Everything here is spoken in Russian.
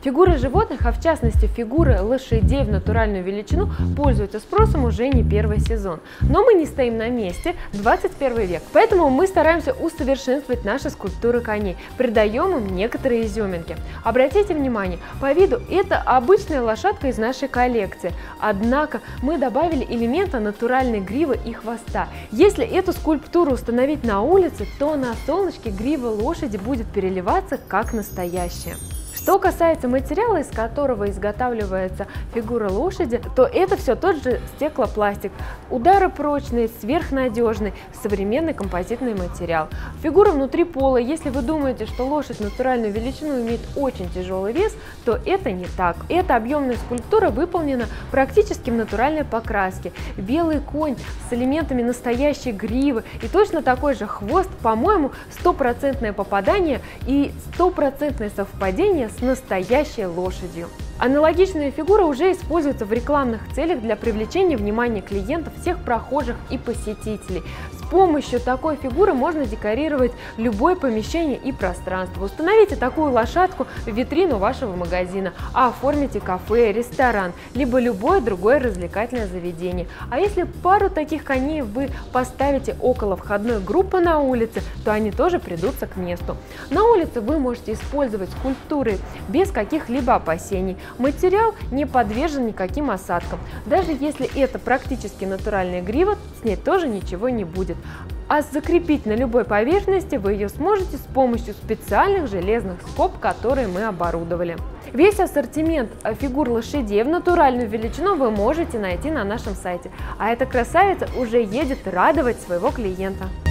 Фигуры животных, а в частности фигуры лошадей в натуральную величину, пользуются спросом уже не первый сезон. Но мы не стоим на месте, 21 век, поэтому мы стараемся усовершенствовать наши скульптуры коней, придаем им некоторые изюминки. Обратите внимание, по виду это обычная лошадка из нашей коллекции, однако мы добавили элемента натуральной гривы и хвоста. Если эту скульптуру установить на улице, то на солнышке грива лошади будет переливаться как настоящая. Что касается материала, из которого изготавливается фигура лошади, то это все тот же стеклопластик. Удары прочные, сверхнадежный, современный композитный материал. Фигура внутри пола. Если вы думаете, что лошадь натуральную величину имеет очень тяжелый вес, то это не так. Эта объемная скульптура выполнена практически в натуральной покраске. Белый конь с элементами настоящей гривы и точно такой же хвост, по-моему, стопроцентное попадание и стопроцентное совпадение с настоящей лошадью. Аналогичная фигура уже используется в рекламных целях для привлечения внимания клиентов, всех прохожих и посетителей. С помощью такой фигуры можно декорировать любое помещение и пространство. Установите такую лошадку в витрину вашего магазина, а оформите кафе, ресторан, либо любое другое развлекательное заведение. А если пару таких коней вы поставите около входной группы на улице, то они тоже придутся к месту. На улице вы можете использовать скульптуры без каких-либо опасений. Материал не подвержен никаким осадкам. Даже если это практически натуральная грива, с ней тоже ничего не будет. А закрепить на любой поверхности вы ее сможете с помощью специальных железных скоб, которые мы оборудовали. Весь ассортимент фигур лошадей в натуральную величину вы можете найти на нашем сайте. А эта красавица уже едет радовать своего клиента.